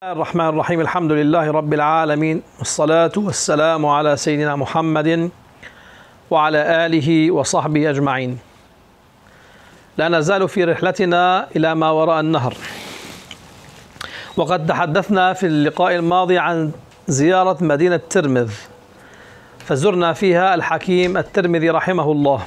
الرحمن الرحيم. الحمد لله رب العالمين، والصلاة والسلام على سيدنا محمد وعلى آله وصحبه أجمعين. لا نزال في رحلتنا إلى ما وراء النهر، وقد تحدثنا في اللقاء الماضي عن زيارة مدينة ترمذ، فزرنا فيها الحكيم الترمذي رحمه الله.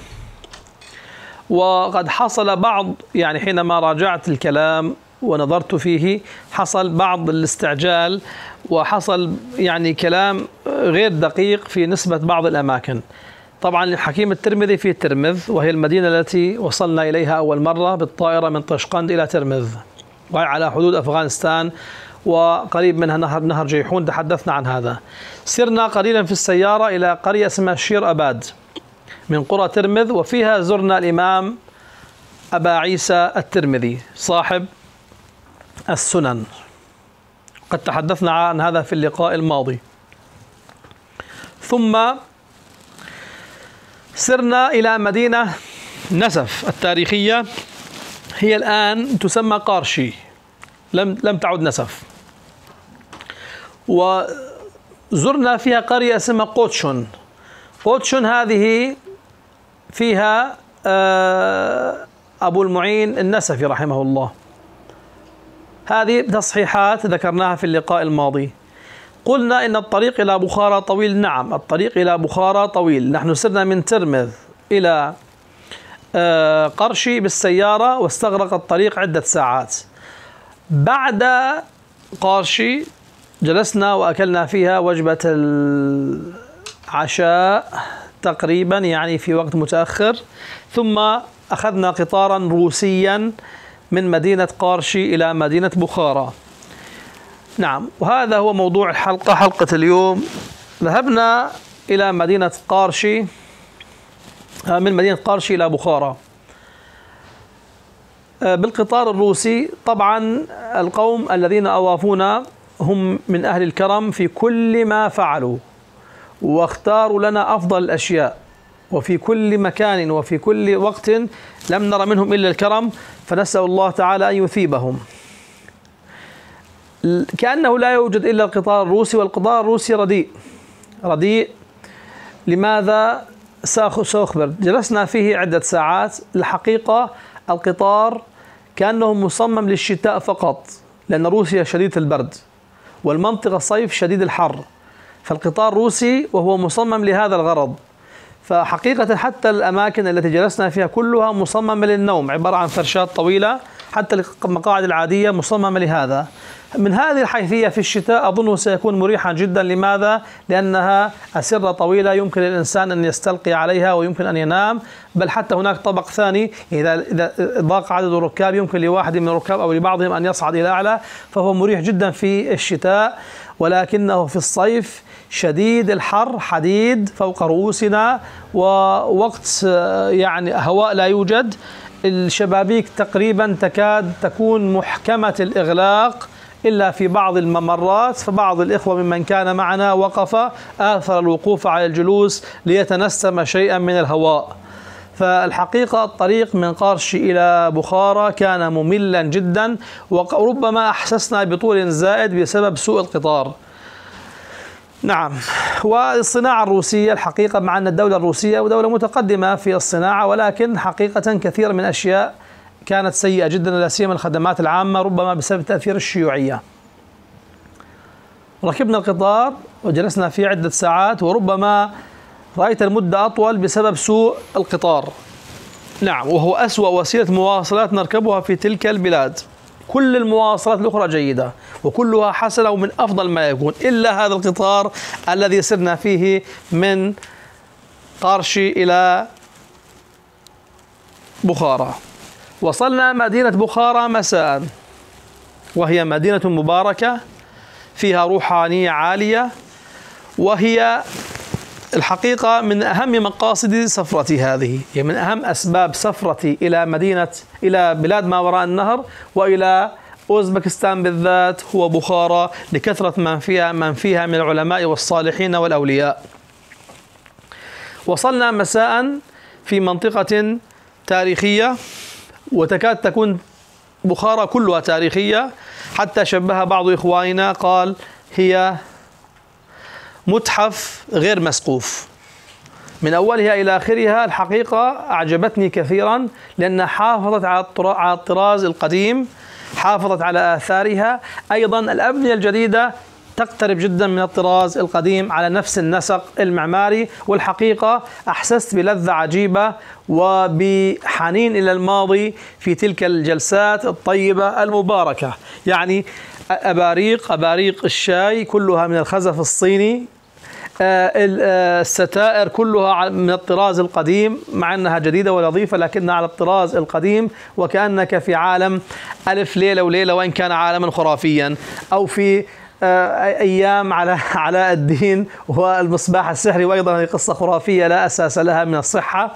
وقد حصل بعض حينما راجعت الكلام ونظرت فيه حصل بعض الاستعجال، وحصل كلام غير دقيق في نسبة بعض الأماكن. طبعا الحكيم الترمذي في ترمذ، وهي المدينة التي وصلنا إليها أول مرة بالطائرة من طشقند إلى ترمذ، وهي على حدود أفغانستان وقريب منها نهر جيحون. تحدثنا عن هذا. سرنا قليلا في السيارة إلى قرية اسمها شير أباد من قرى ترمذ، وفيها زرنا الإمام أبا عيسى الترمذي صاحب السنن. قد تحدثنا عن هذا في اللقاء الماضي. ثم سرنا إلى مدينة نسف التاريخية، هي الآن تسمى قارشي، لم تعد نسف. وزرنا فيها قرية اسمها قوتشن. قوتشن هذه فيها أبو المعين النسفي رحمه الله. هذه تصحيحات ذكرناها في اللقاء الماضي. قلنا إن الطريق إلى بخارى طويل. نعم، الطريق إلى بخارى طويل. نحن سرنا من ترمذ إلى قرشي بالسيارة، واستغرق الطريق عدة ساعات. بعد قرشي جلسنا وأكلنا فيها وجبة العشاء تقريبا في وقت متأخر، ثم أخذنا قطارا روسيا من مدينة قارشي إلى مدينة بخارى. نعم، وهذا هو موضوع الحلقة، حلقة اليوم. ذهبنا إلى مدينة قارشي، من مدينة قارشي إلى بخارى بالقطار الروسي. طبعا القوم الذين أوافونا هم من أهل الكرم في كل ما فعلوا، واختاروا لنا أفضل الأشياء، وفي كل مكان وفي كل وقت لم نرى منهم إلا الكرم، فنسأل الله تعالى أن يثيبهم. كأنه لا يوجد إلا القطار الروسي، والقطار الروسي رديء. لماذا؟ سأخبر. جلسنا فيه عدة ساعات. الحقيقة القطار كأنه مصمم للشتاء فقط، لأن روسيا شديدة البرد والمنطقة صيف شديد الحر، فالقطار روسي وهو مصمم لهذا الغرض. فحقيقة حتى الأماكن التي جلسنا فيها كلها مصممة للنوم، عبارة عن فرشات طويلة، حتى المقاعد العادية مصممة لهذا. من هذه الحيثية في الشتاء أظنه سيكون مريحا جدا. لماذا؟ لأنها أسرة طويلة يمكن للإنسان أن يستلقي عليها ويمكن أن ينام، بل حتى هناك طبق ثاني إذا ضاق عدد الركاب يمكن لواحد من الركاب أو لبعضهم أن يصعد إلى أعلى، فهو مريح جدا في الشتاء. ولكنه في الصيف شديد الحر، حديد فوق رؤوسنا، ووقت هواء لا يوجد. الشبابيك تقريبا تكاد تكون محكمة الإغلاق إلا في بعض الممرات، فبعض الإخوة ممن كان معنا وقف، آثر الوقوف على الجلوس ليتنسم شيئا من الهواء. فالحقيقة الطريق من قارشي إلى بخارى كان مملا جدا، وربما أحسسنا بطول زائد بسبب سوء القطار. نعم، والصناعة الروسية الحقيقة، مع أن الدولة الروسية ودولة متقدمة في الصناعة، ولكن حقيقة كثير من الأشياء كانت سيئة جدا، لا سيما الخدمات العامة، ربما بسبب تأثير الشيوعية. ركبنا القطار وجلسنا فيه عدة ساعات، وربما رأيت المدة أطول بسبب سوء القطار. نعم، وهو أسوأ وسيلة مواصلات نركبها في تلك البلاد. كل المواصلات الأخرى جيدة وكلها حسنة ومن أفضل ما يكون، إلا هذا القطار الذي سرنا فيه من قارشي إلى بخارى. وصلنا مدينة بخارى مساء، وهي مدينة مباركة فيها روحانية عالية، وهي الحقيقة من أهم مقاصد سفرتي هذه، هي من أهم أسباب سفرتي إلى بلاد ما وراء النهر وإلى أوزبكستان بالذات، هو بخارى، لكثرة من فيها من العلماء والصالحين والأولياء. وصلنا مساء في منطقة تاريخية، وتكاد تكون بخارى كلها تاريخية، حتى شبهها بعض إخواننا قال هي متحف غير مسقوف من أولها إلى آخرها. الحقيقة أعجبتني كثيرا لأنها حافظت على الطراز القديم، حافظت على آثارها. أيضا الأبنية الجديدة تقترب جدا من الطراز القديم على نفس النسق المعماري. والحقيقة أحسست بلذة عجيبة وبحنين إلى الماضي في تلك الجلسات الطيبة المباركة. يعني أباريق الشاي كلها من الخزف الصيني، الستائر كلها من الطراز القديم مع أنها جديدة ولطيفة لكنها على الطراز القديم، وكأنك في عالم ألف ليلة وليلة وإن كان عالما خرافيا، أو في أيام على علاء الدين والمصباح السحري، وأيضا هي قصة خرافية لا أساس لها من الصحة.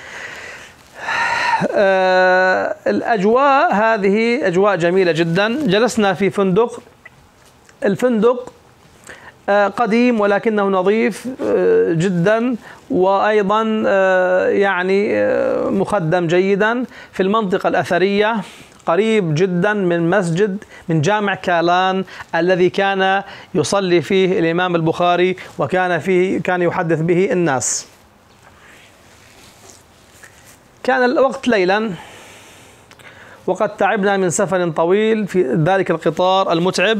الأجواء هذه أجواء جميلة جدا. جلسنا في فندق، الفندق قديم ولكنه نظيف جدا، وأيضا يعني مخدم جيدا في المنطقة الأثرية، قريب جدا من جامع كالان الذي كان يصلي فيه الإمام البخاري كان يحدث به الناس. كان الوقت ليلا وقد تعبنا من سفر طويل في ذلك القطار المتعب،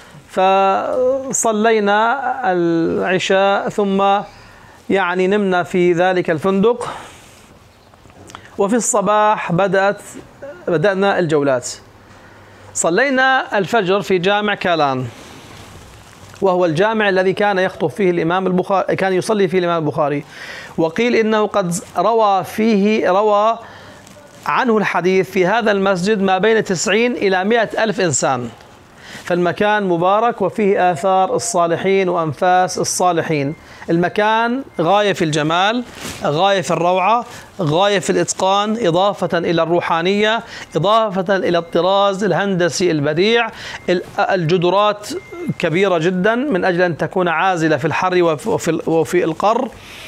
فصلينا العشاء ثم يعني نمنا في ذلك الفندق. وفي الصباح بدأنا الجولات. صلينا الفجر في جامع كالان، وهو الجامع الذي كان يخطب فيه الإمام البخاري، كان يصلي فيه الإمام البخاري. وقيل إنه قد روى عنه الحديث في هذا المسجد ما بين 90 إلى 100 ألف إنسان. فالمكان مبارك وفيه آثار الصالحين وأنفاس الصالحين. المكان غاية في الجمال، غاية في الروعة، غاية في الإتقان، إضافة إلى الروحانية، إضافة إلى الطراز الهندسي البديع. الجدرات كبيرة جدا من أجل أن تكون عازلة في الحر وفي القر.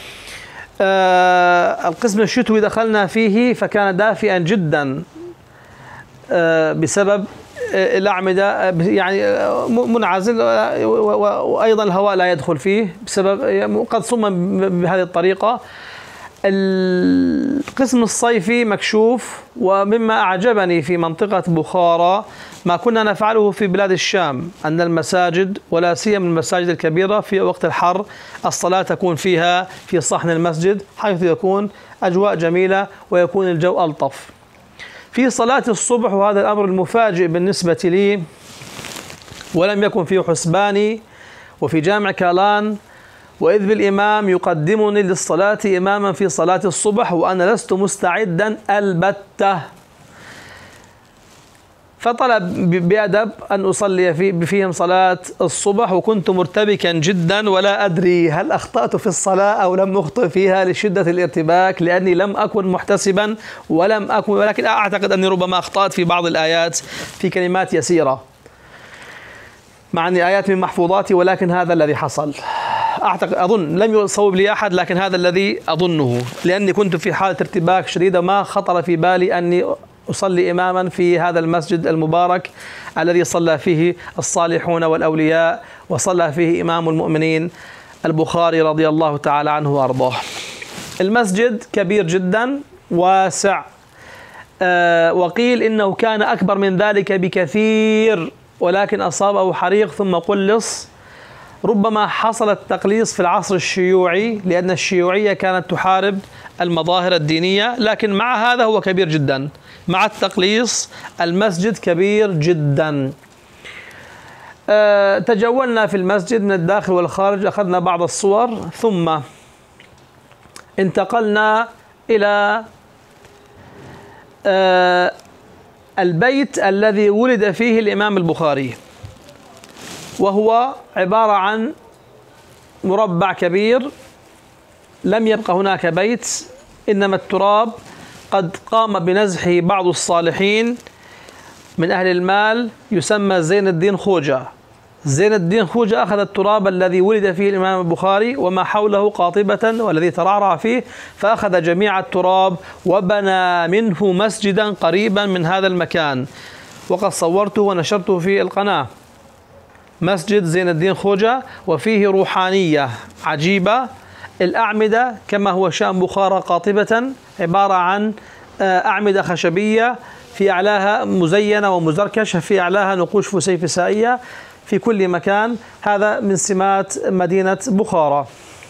القسم الشتوي دخلنا فيه فكان دافئا جدا بسبب الأعمدة، يعني منعزل، وأيضا الهواء لا يدخل فيه بسبب قد صمم بهذه الطريقة. القسم الصيفي مكشوف. ومما أعجبني في منطقة بخارى ما كنا نفعله في بلاد الشام، أن المساجد ولا سيما المساجد الكبيرة في وقت الحر الصلاة تكون فيها في صحن المسجد، حيث يكون أجواء جميلة ويكون الجو ألطف. في صلاة الصبح، وهذا الأمر المفاجئ بالنسبة لي ولم يكن في حسباني، وفي جامع كالان، وإذ بالإمام يقدمني للصلاة إماما في صلاة الصبح وأنا لست مستعدا البتة، فطلب بأدب أن أصلي فيهم صلاة الصبح، وكنت مرتبكا جدا ولا أدري هل أخطأت في الصلاة أو لم أخطئ فيها لشدة الارتباك، لأني لم أكن محتسبا ولكن أعتقد أني ربما أخطأت في بعض الآيات في كلمات يسيرة، مع أني آيات من محفوظاتي، ولكن هذا الذي حصل. أظن لم يصوب لي أحد، لكن هذا الذي أظنه، لأني كنت في حالة ارتباك شديدة، ما خطر في بالي أني أصلي إماما في هذا المسجد المبارك الذي صلى فيه الصالحون والأولياء، وصلى فيه إمام المؤمنين البخاري رضي الله تعالى عنه وأرضاه. المسجد كبير جدا واسع، وقيل إنه كان أكبر من ذلك بكثير، ولكن أصابه حريق ثم قلص. ربما حصل التقليص في العصر الشيوعي، لأن الشيوعية كانت تحارب المظاهر الدينية، لكن مع هذا هو كبير جدا. مع التقليص المسجد كبير جدا. تجولنا في المسجد من الداخل والخارج، أخذنا بعض الصور، ثم انتقلنا إلى البيت الذي ولد فيه الإمام البخاري، وهو عبارة عن مربع كبير، لم يبقى هناك بيت، إنما التراب قد قام بنزحه بعض الصالحين من أهل المال، يسمى زين الدين خوجة. زين الدين خوجة أخذ التراب الذي ولد فيه الإمام البخاري وما حوله قاطبة والذي ترعرع فيه، فأخذ جميع التراب وبنى منه مسجدا قريبا من هذا المكان. وقد صورته ونشرته في القناة، مسجد زين الدين خوجة، وفيه روحانية عجيبة. الأعمدة كما هو شأن بخارى قاطبة، عبارة عن أعمدة خشبية في أعلاها مزينة ومزركشة، في أعلاها نقوش فسيفسائية في كل مكان. هذا من سمات مدينة بخارى.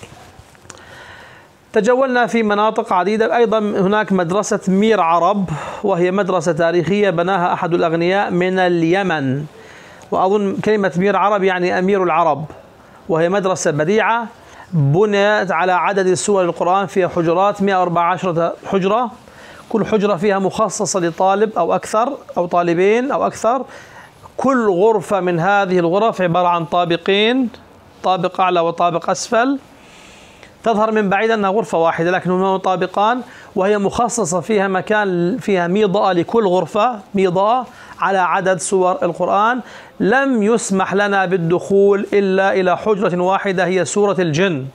تجولنا في مناطق عديدة. أيضا هناك مدرسة مير عرب، وهي مدرسة تاريخية بناها أحد الأغنياء من اليمن، وأظن كلمة مير عرب يعني أمير العرب، وهي مدرسة بديعة بنيت على عدد سور القرآن، فيها حجرات 114 حجرة، كل حجرة فيها مخصصة لطالب أو أكثر أو طالبين أو أكثر. كل غرفة من هذه الغرف عبارة عن طابقين، طابق أعلى وطابق أسفل. تظهر من بعيد أنها غرفة واحدة لكن هما طابقان، وهي مخصصة فيها مكان، فيها ميضأة لكل غرفة، ميضأة على عدد سور القرآن. لم يسمح لنا بالدخول إلا إلى حجرة واحدة هي سورة الجن.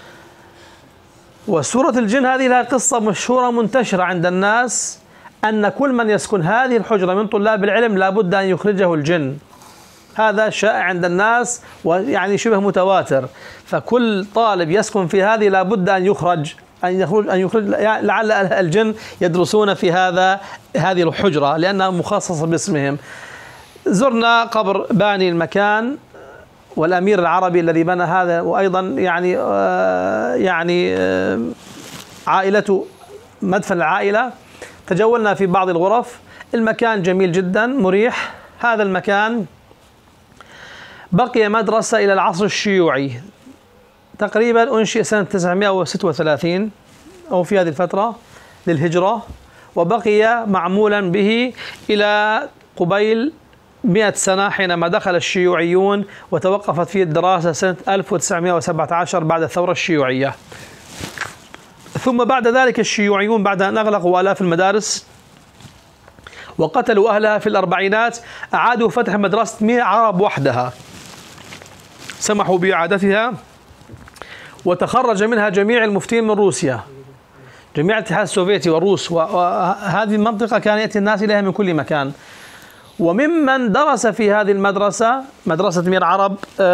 وسورة الجن هذه لها قصة مشهورة منتشرة عند الناس، أن كل من يسكن هذه الحجرة من طلاب العلم لابد أن يخرجه الجن. هذا شائع عند الناس ويعني شبه متواتر، فكل طالب يسكن في هذه لابد أن يخرج لعل الجن يدرسون في هذه الحجرة لأنها مخصصة باسمهم. زرنا قبر باني المكان والأمير العربي الذي بنى هذا، وأيضا يعني عائلته، مدفن العائلة. تجولنا في بعض الغرف. المكان جميل جدا مريح. هذا المكان بقي مدرسة إلى العصر الشيوعي، تقريبا أنشئ سنة 936 أو في هذه الفترة للهجرة، وبقي معمولا به إلى قبيل 100 سنة حينما دخل الشيوعيون، وتوقفت فيه الدراسة سنة 1917 بعد الثورة الشيوعية. ثم بعد ذلك الشيوعيون بعد أن أغلقوا آلاف المدارس وقتلوا أهلها في الأربعينات، أعادوا فتح مدرسة مير عرب وحدها، سمحوا بإعادتها، وتخرج منها جميع المفتين من روسيا، جميع الاتحاد السوفيتي والروس، وهذه المنطقة كان يأتي الناس إليها من كل مكان. وممن درس في هذه المدرسة، مدرسة مير عرب،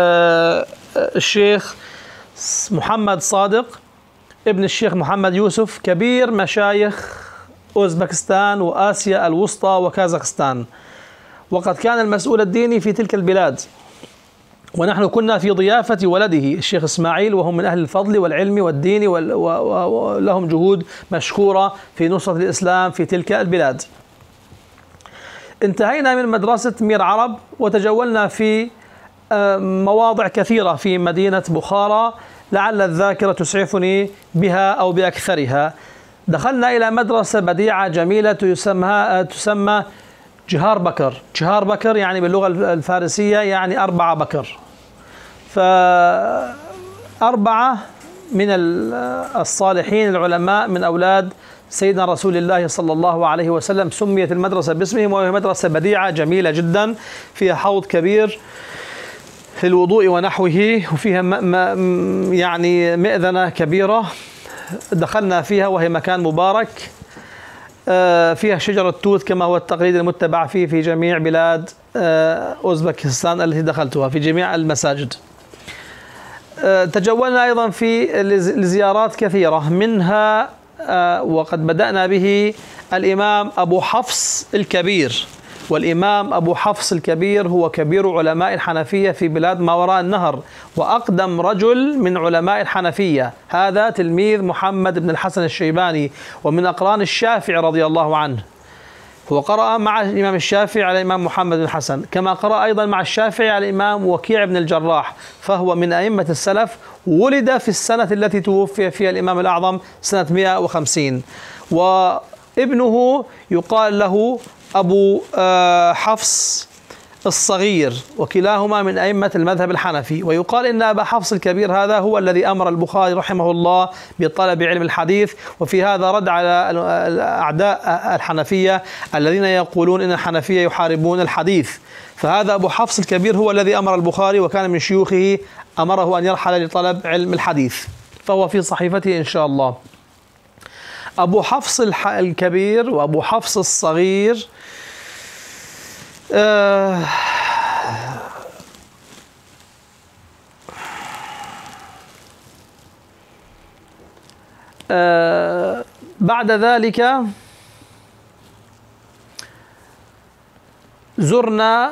الشيخ محمد صادق ابن الشيخ محمد يوسف، كبير مشايخ أوزبكستان وآسيا الوسطى وكازاخستان، وقد كان المسؤول الديني في تلك البلاد. ونحن كنا في ضيافة ولده الشيخ إسماعيل، وهم من أهل الفضل والعلم والدين، ولهم جهود مشكورة في نصرة الإسلام في تلك البلاد. انتهينا من مدرسة مير عرب وتجولنا في مواضع كثيرة في مدينة بخارى، لعل الذاكرة تسعفني بها أو بأكثرها. دخلنا إلى مدرسة بديعة جميلة تسمى جهار بكر. جهار بكر يعني باللغة الفارسية يعني 4 بكر، فأربعة من الصالحين العلماء من أولاد سيدنا رسول الله صلى الله عليه وسلم سميت المدرسة باسمهم، وهي مدرسة بديعة جميلة جدا، فيها حوض كبير في الوضوء ونحوه، وفيها يعني مئذنة كبيرة دخلنا فيها وهي مكان مبارك. فيها شجرة توت كما هو التقليد المتبع فيه في جميع بلاد أوزبكستان التي دخلتها في جميع المساجد. تجولنا أيضا في لزيارات كثيرة، منها وقد بدأنا به الإمام أبو حفص الكبير. والإمام أبو حفص الكبير هو كبير علماء الحنفية في بلاد ما وراء النهر، وأقدم رجل من علماء الحنفية. هذا تلميذ محمد بن الحسن الشيباني، ومن أقران الشافعي رضي الله عنه. هو قرأ مع الإمام الشافعي على الإمام محمد بن الحسن، كما قرأ أيضا مع الشافعي على الإمام وكيع بن الجراح، فهو من أئمة السلف. ولد في السنة التي توفي فيها الإمام الأعظم سنة 150، وابنه يقال له أبو حفص الصغير، وكلاهما من أئمة المذهب الحنفي. ويقال إن أبا حفص الكبير هذا هو الذي أمر البخاري رحمه الله بطلب علم الحديث، وفي هذا رد على أعداء الحنفية الذين يقولون إن الحنفية يحاربون الحديث. فهذا أبو حفص الكبير هو الذي أمر البخاري، وكان من شيوخه أمره أن يرحل لطلب علم الحديث، فهو في صحيفته إن شاء الله. أبو حفص الكبير وأبو حفص الصغير بعد ذلك زرنا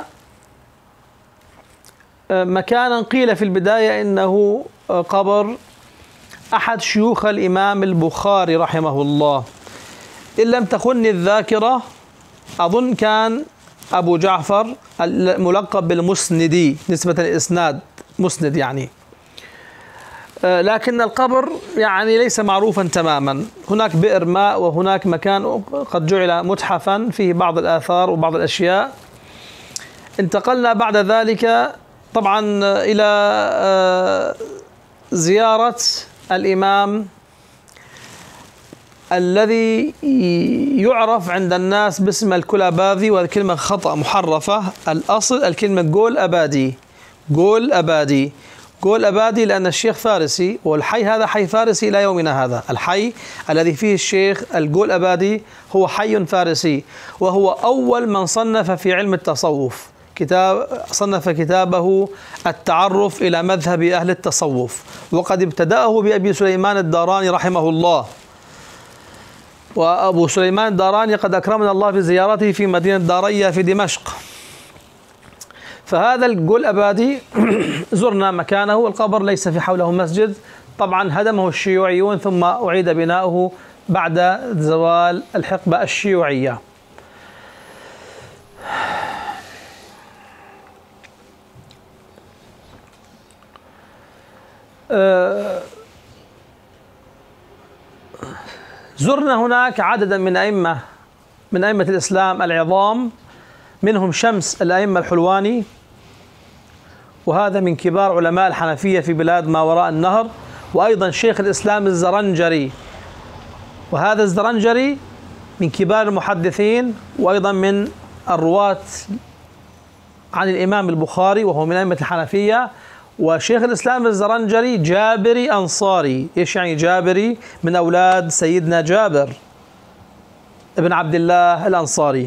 مكانا قيل في البداية إنه قبر أحد شيوخ الإمام البخاري رحمه الله، إن لم تخني الذاكرة أظن كان أبو جعفر الملقب بالمسندي نسبة الإسناد، مسند يعني، لكن القبر يعني ليس معروفا تماما. هناك بئر ماء وهناك مكان قد جعل متحفا فيه بعض الآثار وبعض الأشياء. انتقلنا بعد ذلك طبعا إلى زيارة الإمام الذي يعرف عند الناس باسم الكلاباذي، وهذه كلمة خطأ محرفة. الأصل الكلمة جول أبادي، جول أبادي، جول أبادي لأن الشيخ فارسي، والحي هذا حي فارسي إلى يومنا هذا. الحي الذي فيه الشيخ الجول أبادي هو حي فارسي، وهو أول من صنف في علم التصوف. صنف كتابه التعرف إلى مذهب أهل التصوف، وقد ابتدأه بأبي سليمان الداراني رحمه الله. وأبو سليمان الداراني قد أكرمنا الله بزيارته في مدينة دارية في دمشق. فهذا الجول أبادي زرنا مكانه، القبر ليس في حوله مسجد، طبعا هدمه الشيوعيون ثم أعيد بناؤه بعد زوال الحقبة الشيوعية. زرنا هناك عددا من أئمة الإسلام العظام، منهم شمس الأئمة الحلواني، وهذا من كبار علماء الحنفية في بلاد ما وراء النهر، وأيضا شيخ الإسلام الزرنجري، وهذا الزرنجري من كبار المحدثين وأيضا من الرواة عن الإمام البخاري وهو من أئمة الحنفية. وشيخ الإسلام الزرنجري جابري أنصاري. إيش يعني جابري؟ من أولاد سيدنا جابر ابن عبد الله الأنصاري.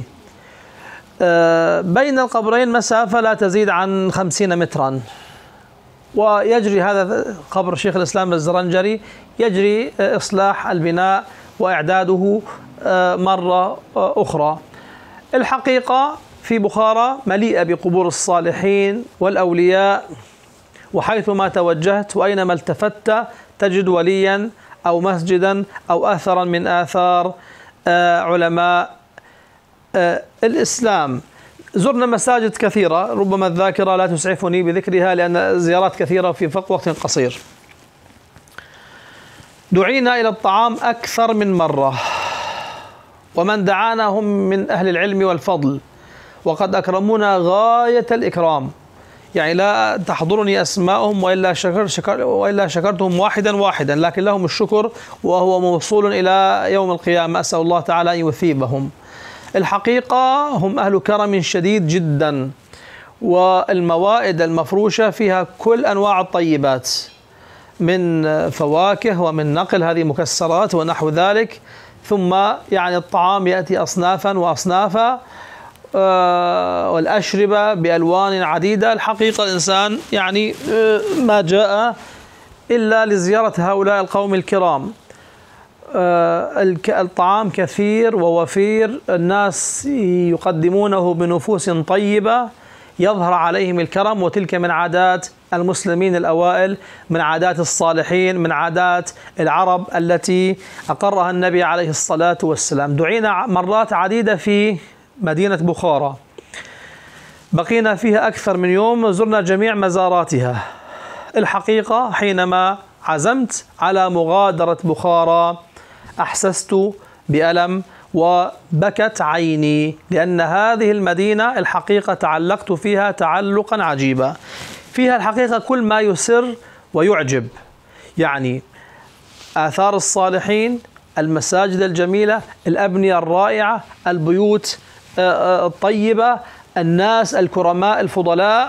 بين القبرين مسافة لا تزيد عن 50 مترا، ويجري هذا قبر شيخ الإسلام الزرنجري يجري إصلاح البناء وإعداده مرة أخرى. الحقيقة في بخارى مليئة بقبور الصالحين والأولياء، وحيثما توجهت وأينما التفت تجد وليا أو مسجدا أو أثرا من آثار علماء الإسلام. زرنا مساجد كثيرة، ربما الذاكرة لا تسعفني بذكرها لأن زيارات كثيرة في وقت قصير. دعينا إلى الطعام أكثر من مرة، ومن دعانا هم من أهل العلم والفضل، وقد أكرمونا غاية الإكرام، يعني لا تحضرني أسماءهم وإلا شكرتهم واحدا واحدا، لكن لهم الشكر وهو موصول إلى يوم القيامة، أسأل الله تعالى أن يثيبهم. الحقيقة هم أهل كرم شديد جدا، والموائد المفروشة فيها كل أنواع الطيبات من فواكه ومن نقل هذه مكسرات ونحو ذلك، ثم يعني الطعام يأتي أصنافا وأصنافا، والأشربة بألوان عديدة. الحقيقة الإنسان يعني ما جاء إلا لزيارة هؤلاء القوم الكرام. الطعام كثير ووفير، الناس يقدمونه بنفوس طيبة، يظهر عليهم الكرم، وتلك من عادات المسلمين الأوائل، من عادات الصالحين، من عادات العرب التي أقرها النبي عليه الصلاة والسلام. دعينا مرات عديدة في مدينة بخارى، بقينا فيها أكثر من يوم، زرنا جميع مزاراتها. الحقيقة حينما عزمت على مغادرة بخارى أحسست بألم وبكت عيني، لأن هذه المدينة الحقيقة تعلقت فيها تعلقا عجيبا. فيها الحقيقة كل ما يسر ويعجب، يعني آثار الصالحين، المساجد الجميلة، الأبنية الرائعة، البيوت الطيبة، الناس الكرماء الفضلاء،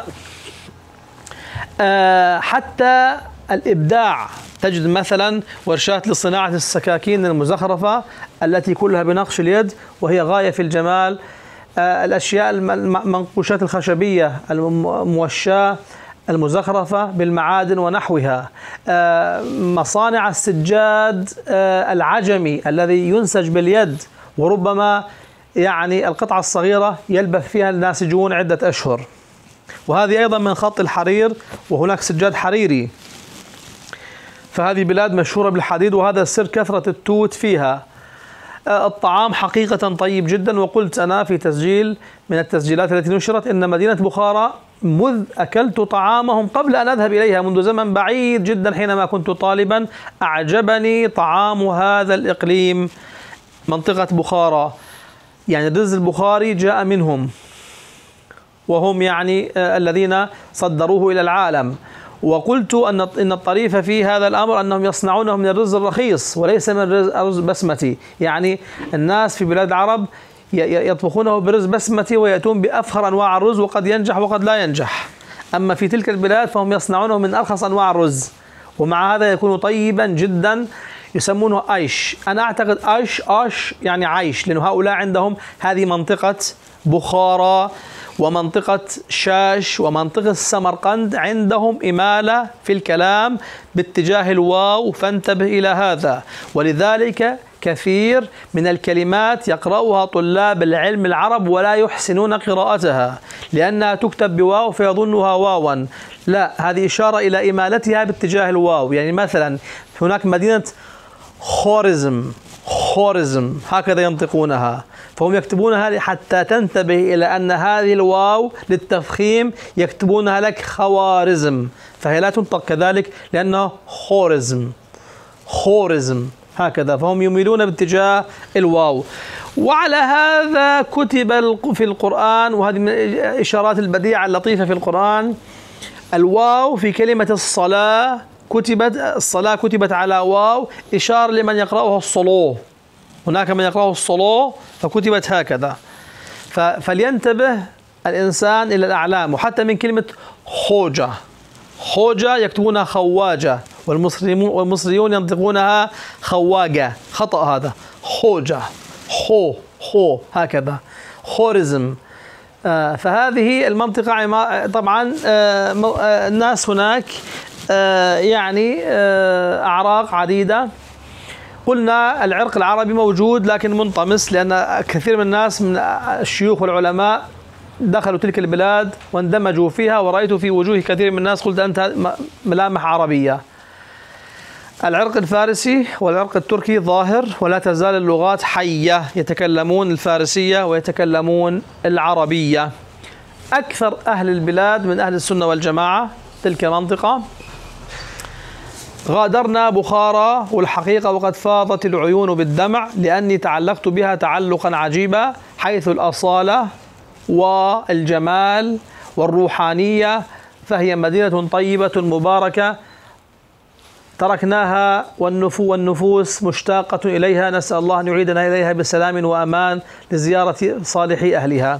حتى الإبداع. تجد مثلا ورشات لصناعة السكاكين المزخرفة التي كلها بنقش اليد وهي غاية في الجمال. الأشياء المنقوشات الخشبية الموشاة المزخرفة بالمعادن ونحوها، مصانع السجاد العجمي الذي ينسج باليد، وربما يعني القطعة الصغيرة يلبث فيها الناسجون عدة أشهر. وهذه أيضا من خط الحرير، وهناك سجاد حريري. فهذه بلاد مشهورة بالحديد، وهذا سر كثرة التوت فيها. الطعام حقيقة طيب جدا، وقلت أنا في تسجيل من التسجيلات التي نشرت إن مدينة بخارى مذ أكلت طعامهم قبل أن أذهب إليها منذ زمن بعيد جدا حينما كنت طالبا أعجبني طعام هذا الإقليم، منطقة بخارى. يعني الرز البخاري جاء منهم، وهم يعني الذين صدروه إلى العالم. وقلت أن الطريف في هذا الأمر أنهم يصنعونه من الرز الرخيص وليس من رز بسمتي. يعني الناس في بلاد العرب يطبخونه برز بسمتي ويأتون بأفخر أنواع الرز، وقد ينجح وقد لا ينجح. أما في تلك البلاد فهم يصنعونه من أرخص أنواع الرز، ومع هذا يكون طيبا جدا. يسمونه أيش. أنا أعتقد أيش يعني عيش، لأن هؤلاء عندهم هذه منطقة بخارى ومنطقة شاش ومنطقة سمرقند عندهم إمالة في الكلام باتجاه الواو، فانتبه إلى هذا. ولذلك كثير من الكلمات يقرأها طلاب العلم العرب ولا يحسنون قراءتها لأنها تكتب بواو فيظنها واوا. لا، هذه إشارة إلى إمالتها باتجاه الواو. يعني مثلا هناك مدينة خورزم هكذا ينطقونها، فهم يكتبونها حتى تنتبه إلى أن هذه الواو للتفخيم يكتبونها لك خوارزم، فهي لا تنطق كذلك لأنه خورزم هكذا، فهم يميلون باتجاه الواو. وعلى هذا كتب في القرآن، وهذه من الإشارات البديعة اللطيفة في القرآن، الواو في كلمة الصلاة كتبت على واو، إشارة لمن يقرأه الصلو. هناك من يقرأه الصلو فكتبت هكذا. فلينتبه الإنسان إلى الأعلام. وحتى من كلمة خوجة يكتبونها خواجة، والمصريون ينطقونها خواجة، خطأ هذا. خوجة خو هكذا. خورزم. فهذه المنطقة طبعا الناس هناك يعني أعراق عديدة. قلنا العرق العربي موجود لكن منطمس، لأن كثير من الناس من الشيوخ والعلماء دخلوا تلك البلاد واندمجوا فيها، ورأيت في وجوه كثير من الناس قلت أنت ملامح عربية. العرق الفارسي والعرق التركي ظاهر، ولا تزال اللغات حية، يتكلمون الفارسية ويتكلمون العربية. أكثر أهل البلاد من أهل السنة والجماعة تلك المنطقة. غادرنا بخارى والحقيقة وقد فاضت العيون بالدمع، لأني تعلقت بها تعلقا عجيبا، حيث الأصالة والجمال والروحانية، فهي مدينة طيبة مباركة تركناها والنفوس مشتاقة إليها. نسأل الله أن يعيدنا إليها بسلام وأمان لزيارة صالحي أهلها.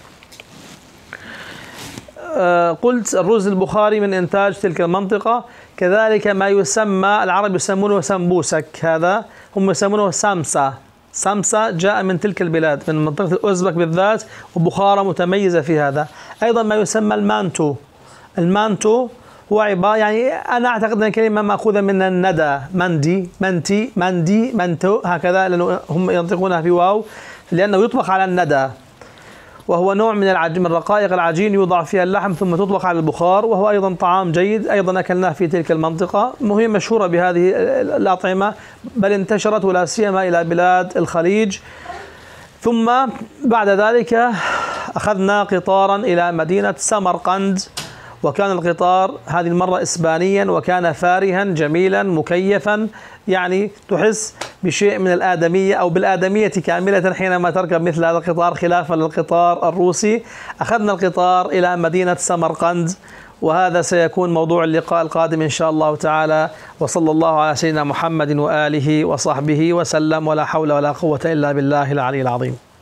قلت الرز البخاري من إنتاج تلك المنطقة. كذلك ما يسمى، العرب يسمونه سمبوسك، هذا هم يسمونه سمسة جاء من تلك البلاد، من منطقة الأوزبك بالذات، وبخارى متميزة في هذا. أيضا ما يسمى المانتو هو عبارة، يعني أنا أعتقد أن الكلمة مأخوذة من الندى، منتو هكذا، لأنه هم ينطقونها بواو لأنه يطبخ على الندى، وهو نوع من رقائق العجين يوضع فيها اللحم ثم تطبخ على البخار، وهو أيضا طعام جيد، أيضا أكلناه في تلك المنطقة. وهي مشهورة بهذه الأطعمة، بل انتشرت ولا سيما إلى بلاد الخليج. ثم بعد ذلك أخذنا قطارا إلى مدينة سمرقند، وكان القطار هذه المرة إسبانيا، وكان فارها جميلا مكيفا، يعني تحس بشيء من الآدمية أو بالآدمية كاملة حينما تركب مثل هذا القطار، خلافا للقطار الروسي. أخذنا القطار إلى مدينة سمرقند، وهذا سيكون موضوع اللقاء القادم إن شاء الله تعالى. وصلى الله على سيدنا محمد وآله وصحبه وسلم، ولا حول ولا قوة إلا بالله العلي العظيم.